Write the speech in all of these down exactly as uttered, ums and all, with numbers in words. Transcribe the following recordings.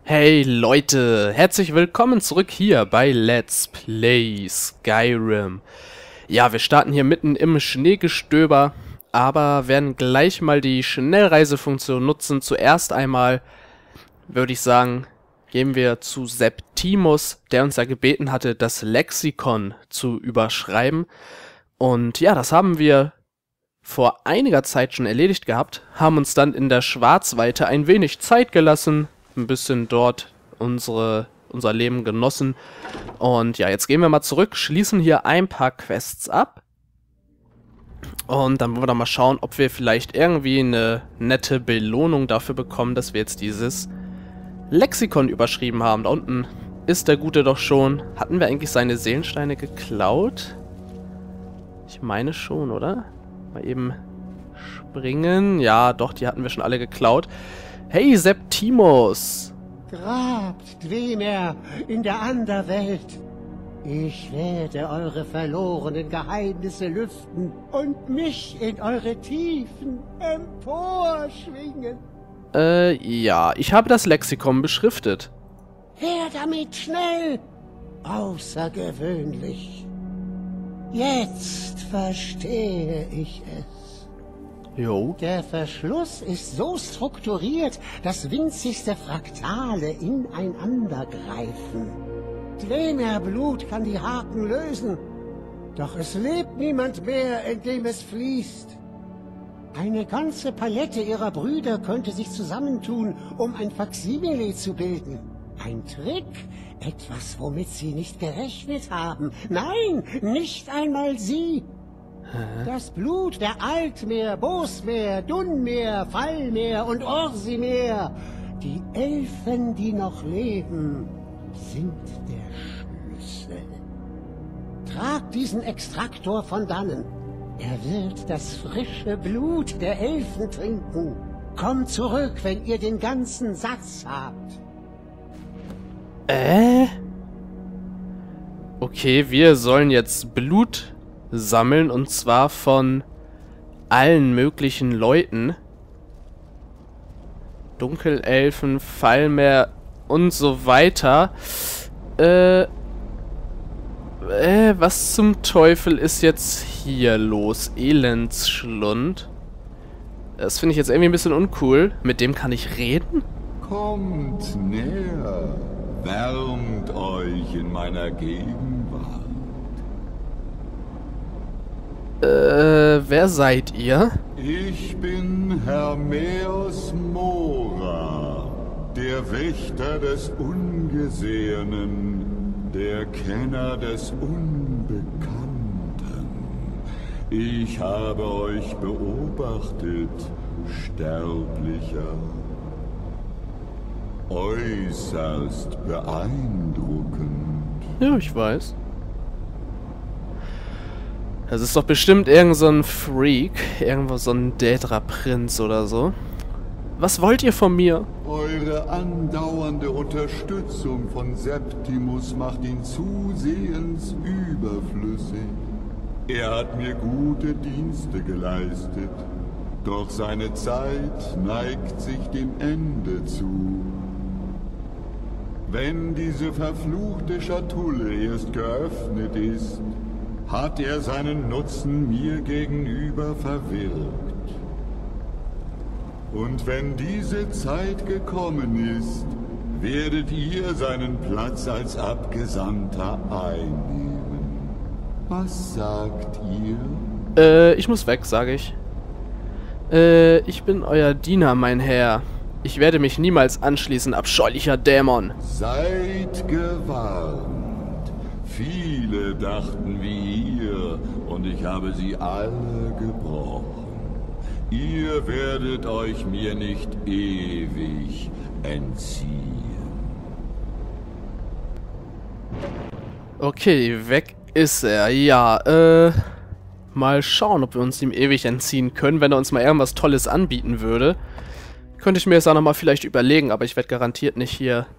Hey Leute, herzlich willkommen zurück hier bei Let's Play Skyrim. Ja, wir starten hier mitten im Schneegestöber, aber werden gleich mal die Schnellreisefunktion nutzen. Zuerst einmal, würde ich sagen, gehen wir zu Septimus, der uns ja gebeten hatte, das Lexikon zu überschreiben. Und ja, das haben wir vor einiger Zeit schon erledigt gehabt, haben uns dann in der Schwarzweite ein wenig Zeit gelassen, ein bisschen dort unsere, unser Leben genossen. Und ja, jetzt gehen wir mal zurück, schließen hier ein paar Quests ab. Und dann wollen wir doch mal schauen, ob wir vielleicht irgendwie eine nette Belohnung dafür bekommen, dass wir jetzt dieses Lexikon überschrieben haben. Da unten ist der Gute doch schon. Hatten wir eigentlich seine Seelensteine geklaut? Ich meine schon, oder? Mal eben springen. Ja, doch, die hatten wir schon alle geklaut. Hey, Septimus! Grabt, Dwemer, in der Anderwelt. Ich werde eure verlorenen Geheimnisse lüften und mich in eure Tiefen emporschwingen. Äh, ja, ich habe das Lexikon beschriftet. Her damit, schnell! Außergewöhnlich. Jetzt verstehe ich es. Jo. Der Verschluss ist so strukturiert, dass winzigste Fraktale ineinander greifen. Dwemer Blut kann die Haken lösen, doch es lebt niemand mehr, in dem es fließt. Eine ganze Palette ihrer Brüder könnte sich zusammentun, um ein Faksimile zu bilden. Ein Trick, etwas, womit sie nicht gerechnet haben. Nein, nicht einmal sie. Das Blut der Altmeer, Bosmeer, Dunmeer, Fallmeer und Orsimeer, die Elfen, die noch leben, sind der Schlüssel. Tragt diesen Extraktor von dannen. Er wird das frische Blut der Elfen trinken. Kommt zurück, wenn ihr den ganzen Satz habt. Äh? Okay, wir sollen jetzt Blut sammeln, und zwar von allen möglichen Leuten. Dunkelelfen, Fallmeer und so weiter. Äh, äh, was zum Teufel ist jetzt hier los? Elendsschlund. Das finde ich jetzt irgendwie ein bisschen uncool. Mit dem kann ich reden? Kommt näher, wärmt euch in meiner Gegenwart. Äh, wer seid ihr? Ich bin Hermeos Mora, der Wächter des Ungesehenen, der Kenner des Unbekannten. Ich habe euch beobachtet, Sterblicher. Äußerst beeindruckend. Ja, ich weiß. Das ist doch bestimmt irgend so ein Freak. Irgendwo so ein Daedra-Prinz oder so. Was wollt ihr von mir? Eure andauernde Unterstützung von Septimus macht ihn zusehends überflüssig. Er hat mir gute Dienste geleistet. Doch seine Zeit neigt sich dem Ende zu. Wenn diese verfluchte Schatulle erst geöffnet ist, hat er seinen Nutzen mir gegenüber verwirkt. Und wenn diese Zeit gekommen ist, werdet ihr seinen Platz als Abgesandter einnehmen. Was sagt ihr? Äh, ich muss weg, sage ich. Äh, ich bin euer Diener, mein Herr. Ich werde mich niemals anschließen, abscheulicher Dämon. Seid gewarnt. Viele dachten wie ihr, und ich habe sie alle gebrochen. Ihr werdet euch mir nicht ewig entziehen. Okay, weg ist er. Ja, äh... mal schauen, ob wir uns ihm ewig entziehen können, wenn er uns mal irgendwas Tolles anbieten würde. Könnte ich mir jetzt auch nochmal vielleicht überlegen, aber ich werde garantiert nicht hier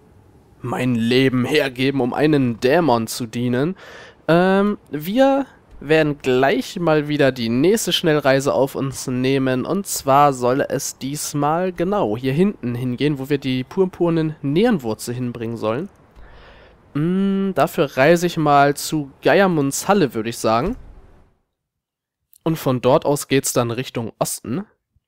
mein Leben hergeben, um einen Dämon zu dienen. Ähm, wir werden gleich mal wieder die nächste Schnellreise auf uns nehmen. Und zwar soll es diesmal genau hier hinten hingehen, wo wir die purpurnen Nierenwurzel hinbringen sollen. Mm, dafür reise ich mal zu Geiermunds Halle, würde ich sagen. Und von dort aus geht's dann Richtung Osten.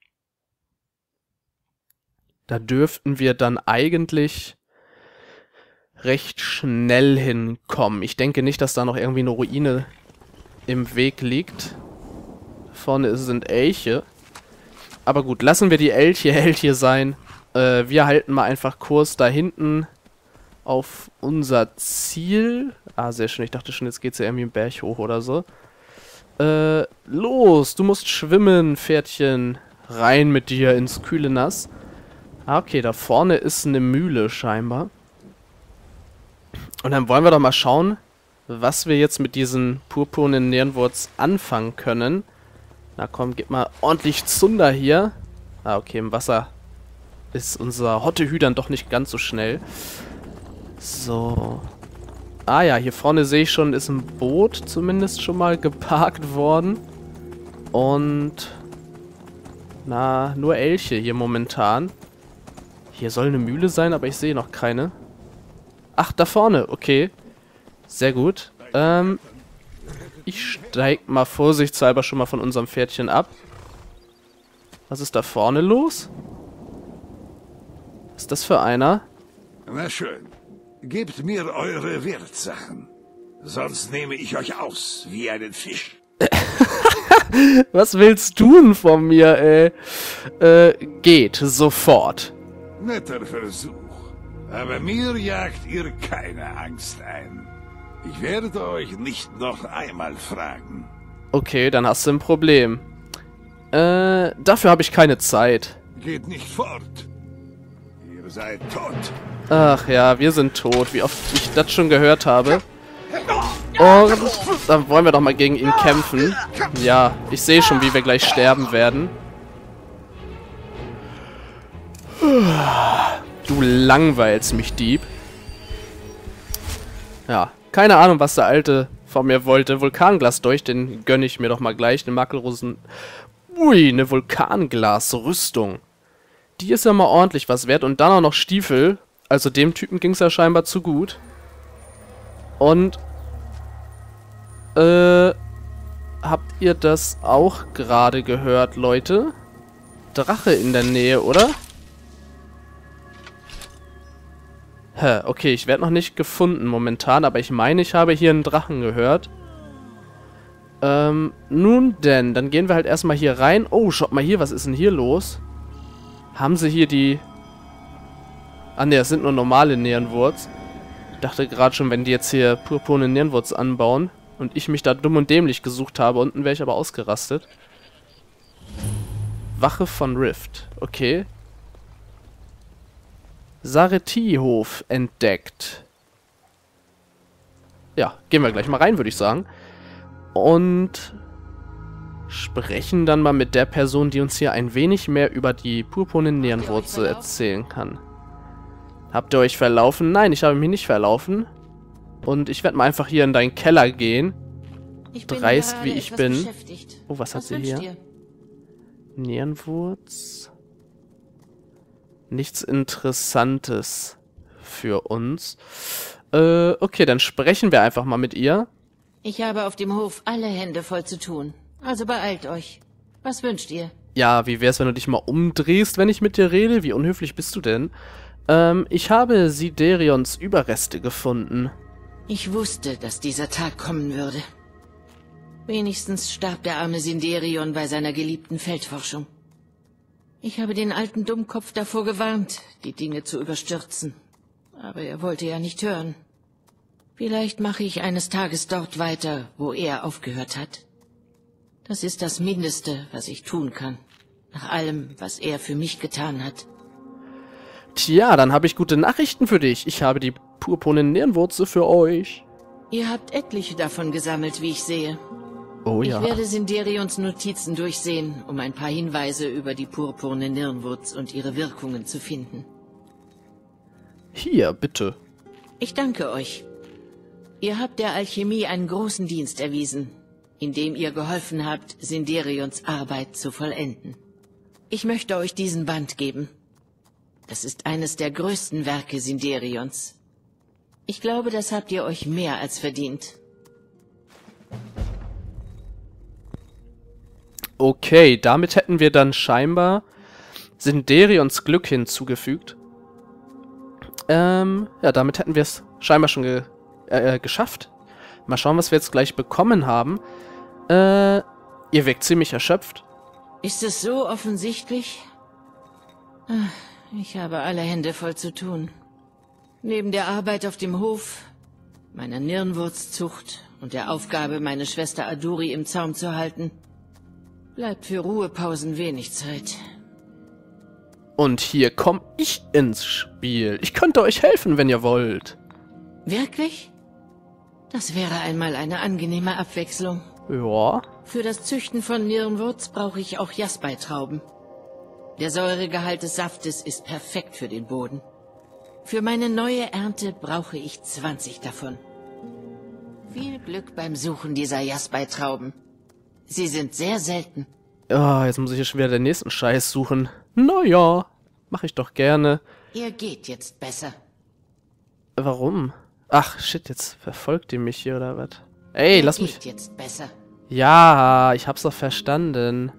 Da dürften wir dann eigentlich recht schnell hinkommen. Ich denke nicht, dass da noch irgendwie eine Ruine im Weg liegt. Vorne sind Elche. Aber gut, lassen wir die Elche Elche sein. Äh, wir halten mal einfach Kurs da hinten auf unser Ziel. Ah, sehr schön. Ich dachte schon, jetzt geht's ja irgendwie einen Berg hoch oder so. Äh, los, du musst schwimmen, Pferdchen. Rein mit dir ins kühle Nass. Ah, okay, da vorne ist eine Mühle scheinbar. Und dann wollen wir doch mal schauen, was wir jetzt mit diesen purpurnen Nierenwurz anfangen können. Na komm, gib mal ordentlich Zunder hier. Ah, okay, im Wasser ist unser Hottehü dann doch nicht ganz so schnell. So. Ah ja, hier vorne sehe ich schon, ist ein Boot zumindest schon mal geparkt worden. Und... na, nur Elche hier momentan. Hier soll eine Mühle sein, aber ich sehe noch keine. Ach, da vorne, okay. Sehr gut. Ähm, ich steig mal vorsichtshalber schon mal von unserem Pferdchen ab. Was ist da vorne los? Was ist das für einer? Na schön. Gebt mir eure Wertsachen. Sonst nehme ich euch aus wie einen Fisch. Was willst du denn von mir, ey? Äh, geht sofort. Netter Versuch. Aber mir jagt ihr keine Angst ein. Ich werde euch nicht noch einmal fragen. Okay, dann hast du ein Problem. Äh, dafür habe ich keine Zeit. Geht nicht fort. Ihr seid tot. Ach ja, wir sind tot, wie oft ich das schon gehört habe. Und dann wollen wir doch mal gegen ihn kämpfen. Ja, ich sehe schon, wie wir gleich sterben werden. Du langweilst mich, Dieb. Ja, keine Ahnung, was der Alte von mir wollte. Vulkanglasdolch, den gönne ich mir doch mal gleich. Eine Makelrosen... Ui, eine Vulkanglasrüstung. Die ist ja mal ordentlich was wert. Und dann auch noch Stiefel. Also dem Typen ging es ja scheinbar zu gut. Und... Äh... Habt ihr das auch gerade gehört, Leute? Drache in der Nähe, oder? Hä, okay, ich werde noch nicht gefunden momentan, aber ich meine, ich habe hier einen Drachen gehört. Ähm, nun denn, dann gehen wir halt erstmal hier rein. Oh, schaut mal hier, was ist denn hier los? Haben sie hier die... Ah ne, das sind nur normale Nierenwurz. Ich dachte gerade schon, wenn die jetzt hier purpurne Nierenwurz anbauen und ich mich da dumm und dämlich gesucht habe, unten wäre ich aber ausgerastet. Wache von Rift, okay. Sareti-Hof entdeckt. Ja, gehen wir gleich mal rein, würde ich sagen. Und sprechen dann mal mit der Person, die uns hier ein wenig mehr über die purpurnen Nierenwurzel erzählen kann. Habt ihr euch verlaufen? Nein, ich habe mich nicht verlaufen. Und ich werde mal einfach hier in deinen Keller gehen. Ich bin Dreist wie ich bin. beschäftigt. Oh, was hat Was sie wünscht hier? ihr? Nierenwurz. Nichts Interessantes für uns. Äh, okay, dann sprechen wir einfach mal mit ihr. Ich habe auf dem Hof alle Hände voll zu tun. Also beeilt euch. Was wünscht ihr? Ja, wie wär's, wenn du dich mal umdrehst, wenn ich mit dir rede? Wie unhöflich bist du denn? Ähm, ich habe Siderions Überreste gefunden. Ich wusste, dass dieser Tag kommen würde. Wenigstens starb der arme Sinderion bei seiner geliebten Feldforschung. Ich habe den alten Dummkopf davor gewarnt, die Dinge zu überstürzen. Aber er wollte ja nicht hören. Vielleicht mache ich eines Tages dort weiter, wo er aufgehört hat. Das ist das Mindeste, was ich tun kann. Nach allem, was er für mich getan hat. Tja, dann habe ich gute Nachrichten für dich. Ich habe die purpurnen Nierenwurzel für euch. Ihr habt etliche davon gesammelt, wie ich sehe. Oh ja. Ich werde Sinderions Notizen durchsehen, um ein paar Hinweise über die purpurne Nierenwurz und ihre Wirkungen zu finden. Hier, bitte. Ich danke euch. Ihr habt der Alchemie einen großen Dienst erwiesen. indem ihr geholfen habt, Sinderions Arbeit zu vollenden. Ich möchte euch diesen Band geben. Das ist eines der größten Werke Sinderions. Ich glaube, das habt ihr euch mehr als verdient. Okay, damit hätten wir dann scheinbar Sinderions Glück hinzugefügt. Ähm, ja, damit hätten wir es scheinbar schon ge äh, geschafft. Mal schauen, was wir jetzt gleich bekommen haben. Äh, ihr wirkt ziemlich erschöpft. Ist es so offensichtlich? Ich habe alle Hände voll zu tun. Neben der Arbeit auf dem Hof, meiner Nirnwurzzucht und der Aufgabe, meine Schwester Aduri im Zaum zu halten, bleibt für Ruhepausen wenig Zeit. Und hier komme ich ins Spiel. Ich könnte euch helfen, wenn ihr wollt. Wirklich? Das wäre einmal eine angenehme Abwechslung. Ja. Für das Züchten von Nirnwurz brauche ich auch Jasbeitrauben. Der Säuregehalt des Saftes ist perfekt für den Boden. Für meine neue Ernte brauche ich zwanzig davon. Viel Glück beim Suchen dieser Jasbeitrauben. Sie sind sehr selten. Ja, jetzt muss ich hier schon wieder den nächsten Scheiß suchen. Naja, mache ich doch gerne. Ihr geht jetzt besser. Warum? Ach, shit, jetzt verfolgt ihr mich hier oder was? Ey, Ihr lass geht mich... jetzt besser. Ja, ich hab's doch verstanden.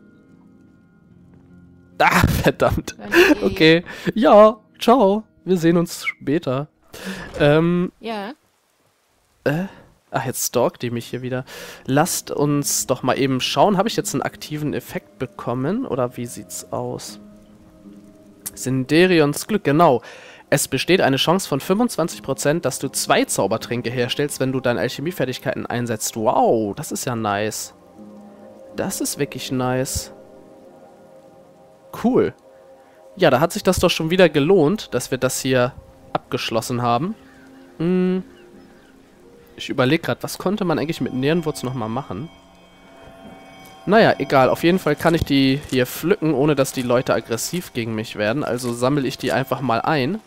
Ah, verdammt. Okay, ja, ciao. Wir sehen uns später. Ähm, Ja? äh, ach, jetzt stalkt die mich hier wieder. Lasst uns doch mal eben schauen. Habe ich jetzt einen aktiven Effekt bekommen? Oder wie sieht's aus? Sinderions Glück, genau. Es besteht eine Chance von fünfundzwanzig Prozent, dass du zwei Zaubertränke herstellst, wenn du deine Alchemiefertigkeiten einsetzt. Wow, das ist ja nice. Das ist wirklich nice. Cool. Ja, da hat sich das doch schon wieder gelohnt, dass wir das hier abgeschlossen haben. Hm. Ich überlege gerade, was konnte man eigentlich mit Nirnwurz nochmal machen? Naja, egal. Auf jeden Fall kann ich die hier pflücken, ohne dass die Leute aggressiv gegen mich werden. Also sammle ich die einfach mal ein.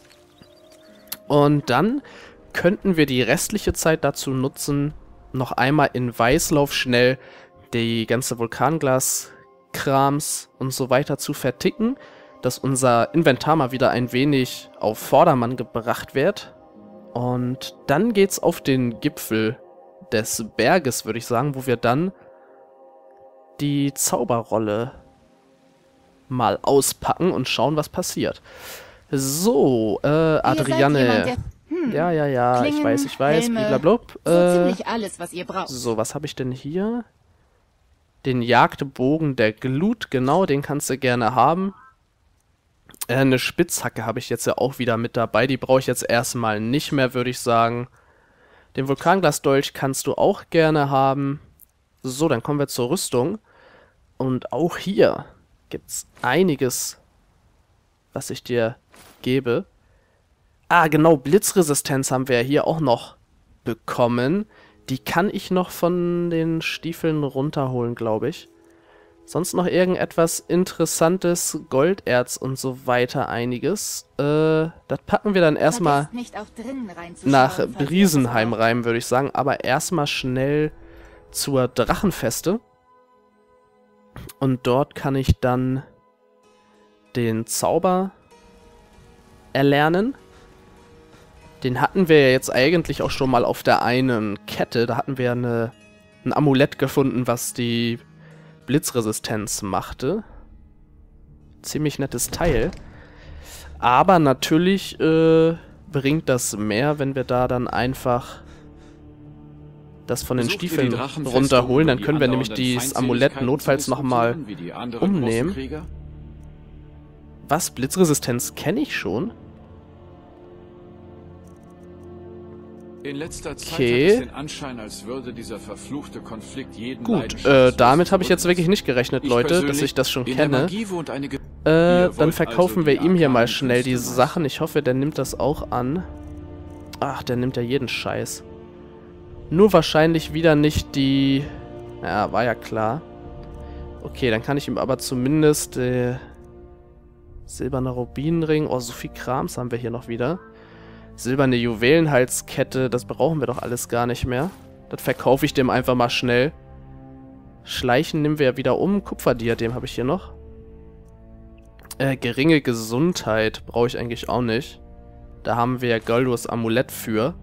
Und dann könnten wir die restliche Zeit dazu nutzen, noch einmal in Weißlauf schnell die ganze Vulkanglas-Krams und so weiter zu verticken, dass unser Inventar mal wieder ein wenig auf Vordermann gebracht wird. Und dann geht's auf den Gipfel des Berges, würde ich sagen, wo wir dann die Zauberrolle mal auspacken und schauen, was passiert. So, äh, Adriane. Jemand, der, hm, ja, ja, ja, Klingen, ich weiß, ich weiß, Helme, blablabla. So Äh, ziemlich alles, was ihr braucht. so, was habe ich denn hier? Den Jagdbogen der Glut, genau, den kannst du gerne haben. Äh, eine Spitzhacke habe ich jetzt ja auch wieder mit dabei. Die brauche ich jetzt erstmal nicht mehr, würde ich sagen. Den Vulkanglasdolch kannst du auch gerne haben. So, dann kommen wir zur Rüstung. Und auch hier gibt's einiges, was ich dir gebe. Ah, genau, Blitzresistenz haben wir ja hier auch noch bekommen. Die kann ich noch von den Stiefeln runterholen, glaube ich. Sonst noch irgendetwas Interessantes, Golderz und so weiter, einiges. Äh, das packen wir dann erstmal nach Briesenheim rein, würde ich sagen. Aber erstmal schnell zur Drachenfeste. Und dort kann ich dann den Zauber erlernen. Den hatten wir ja jetzt eigentlich auch schon mal auf der einen Kette. Da hatten wir eine, ein Amulett gefunden, was die Blitzresistenz machte. Ziemlich nettes Teil. Aber natürlich äh, bringt das mehr, wenn wir da dann einfach das von den Besucht Stiefeln runterholen. Dann können wir nämlich dieses Amulett notfalls nochmal umnehmen. Was? Blitzresistenz kenne ich schon? In letzter Zeit Okay. hat es den Anschein, als würde dieser verfluchte Konflikt jeden Gut, äh, leidenschaftslosen damit habe ich jetzt zurücklassen. wirklich nicht gerechnet, Ich Leute, dass persönlich, ich das schon in der kenne. Magie wohnt eine Ge- Äh, Ihr dann wollt verkaufen also wir die ihm hier mal arkanen schnell die Künste Sachen. Ich hoffe, der nimmt das auch an. Ach, der nimmt ja jeden Scheiß. Nur wahrscheinlich wieder nicht die... Ja, war ja klar. Okay, dann kann ich ihm aber zumindest... Äh, silberner Rubinenring. Oh, so viel Krams haben wir hier noch wieder. Silberne Juwelenhalskette, das brauchen wir doch alles gar nicht mehr. Das verkaufe ich dem einfach mal schnell. Schleichen nehmen wir ja wieder um. Kupferdiadem habe ich hier noch. Äh, geringe Gesundheit brauche ich eigentlich auch nicht. Da haben wir ja Goldos Amulett für.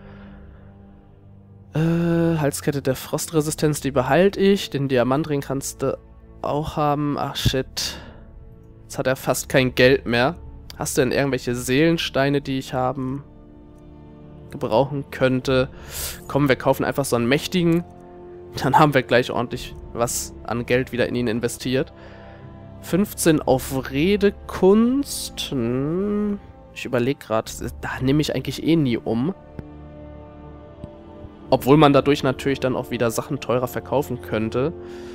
Äh, Halskette der Frostresistenz, die behalte ich. Den Diamantring kannst du auch haben. Ach shit. Jetzt hat er fast kein Geld mehr. Hast du denn irgendwelche Seelensteine, die ich haben gebrauchen könnte? Komm, wir kaufen einfach so einen mächtigen. Dann haben wir gleich ordentlich was an Geld wieder in ihn investiert. fünfzehn auf Redekunst. Hm, ich überlege gerade, da nehme ich eigentlich eh nie um. Obwohl man dadurch natürlich dann auch wieder Sachen teurer verkaufen könnte.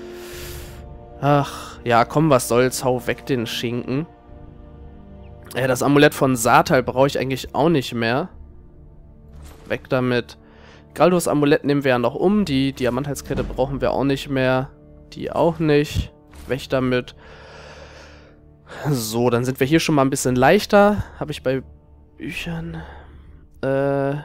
Ach, ja, komm, was soll's, hau weg den Schinken. Ja, das Amulett von Satal brauche ich eigentlich auch nicht mehr. Weg damit. Galdos Amulett nehmen wir ja noch um. Die Diamanthalskette brauchen wir auch nicht mehr. Die auch nicht. Weg damit. So, dann sind wir hier schon mal ein bisschen leichter. Habe ich bei Büchern... Äh...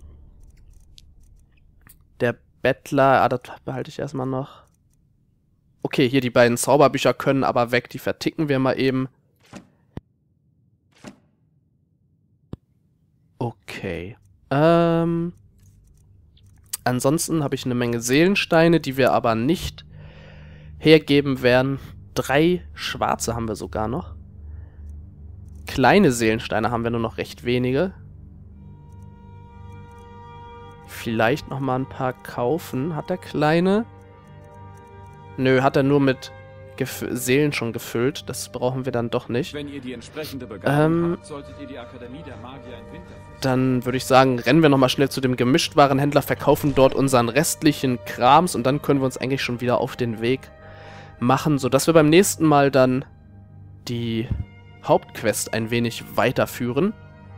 Der Bettler... Ah, das behalte ich erstmal noch. Okay, hier die beiden Zauberbücher können aber weg. Die verticken wir mal eben. Okay. Ähm... Ansonsten habe ich eine Menge Seelensteine, die wir aber nicht hergeben werden. Drei schwarze haben wir sogar noch. Kleine Seelensteine haben wir nur noch recht wenige. Vielleicht noch mal ein paar kaufen. Hat der Kleine? Nö, hat er nur mit Gef Seelen schon gefüllt. Das brauchen wir dann doch nicht. Wenn ihr die entsprechende Begabung Ähm, habt, solltet ihr die Akademie der Magier in Winterfell. Dann würde ich sagen, rennen wir nochmal schnell zu dem Gemischtwarenhändler, verkaufen dort unseren restlichen Krams und dann können wir uns eigentlich schon wieder auf den Weg machen, sodass wir beim nächsten Mal dann die Hauptquest ein wenig weiterführen.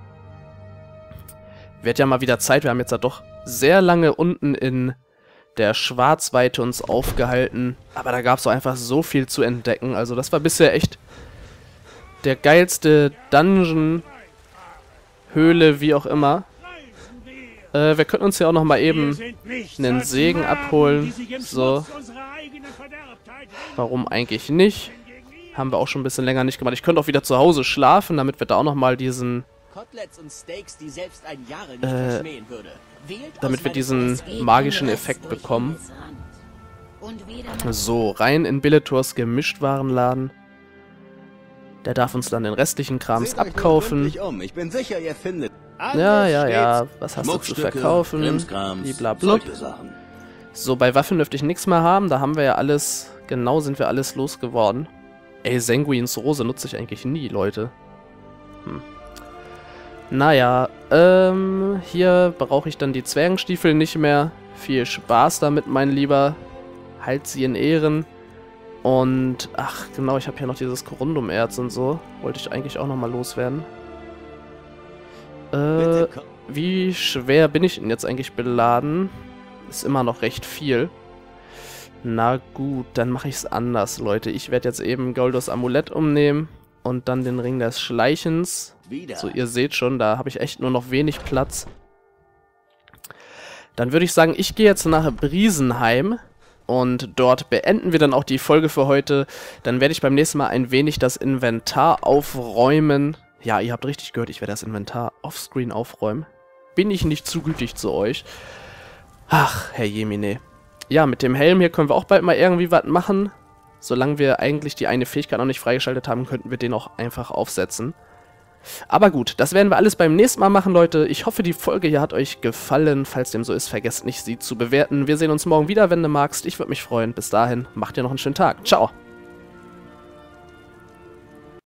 Wird ja mal wieder Zeit, wir haben jetzt ja doch sehr lange unten in der Schwarzweite uns aufgehalten, aber da gab es doch einfach so viel zu entdecken, also das war bisher echt der geilste Dungeon, Höhle, wie auch immer. Äh, wir könnten uns ja auch noch mal eben einen Segen abholen. So. Warum eigentlich nicht? Haben wir auch schon ein bisschen länger nicht gemacht. Ich könnte auch wieder zu Hause schlafen, damit wir da auch noch mal diesen... Äh, damit wir diesen magischen Effekt bekommen. So, rein in Beletors Gemischtwarenladen. Der darf uns dann den restlichen Krams abkaufen. Ich bin sicher, ihr findet Ja, ja, ja. Was hast du zu verkaufen? Blablabla. So, bei Waffen dürfte ich nichts mehr haben. Da haben wir ja alles... Genau sind wir alles losgeworden. Ey, Sanguins Rose nutze ich eigentlich nie, Leute. Hm. Naja, ähm... hier brauche ich dann die Zwergenstiefel nicht mehr. Viel Spaß damit, mein Lieber. Halt sie in Ehren. Und, ach genau, ich habe hier noch dieses Corundum-Erz und so. Wollte ich eigentlich auch nochmal loswerden. Äh, wie schwer bin ich denn jetzt eigentlich beladen? Ist immer noch recht viel. Na gut, dann mache ich es anders, Leute. Ich werde jetzt eben Goldos Amulett umnehmen und dann den Ring des Schleichens. So, ihr seht schon, da habe ich echt nur noch wenig Platz. Dann würde ich sagen, ich gehe jetzt nach Briesenheim. Und dort beenden wir dann auch die Folge für heute. Dann werde ich beim nächsten Mal ein wenig das Inventar aufräumen. Ja, ihr habt richtig gehört, ich werde das Inventar offscreen aufräumen. Bin ich nicht zu gütig zu euch? Ach, Herr Jemine. Ja, mit dem Helm hier können wir auch bald mal irgendwie was machen. Solange wir eigentlich die eine Fähigkeit noch nicht freigeschaltet haben, könnten wir den auch einfach aufsetzen. Aber gut, das werden wir alles beim nächsten Mal machen, Leute. Ich hoffe, die Folge hier hat euch gefallen. Falls dem so ist, vergesst nicht, sie zu bewerten. Wir sehen uns morgen wieder, wenn du magst. Ich würde mich freuen. Bis dahin, macht dir noch einen schönen Tag. Ciao.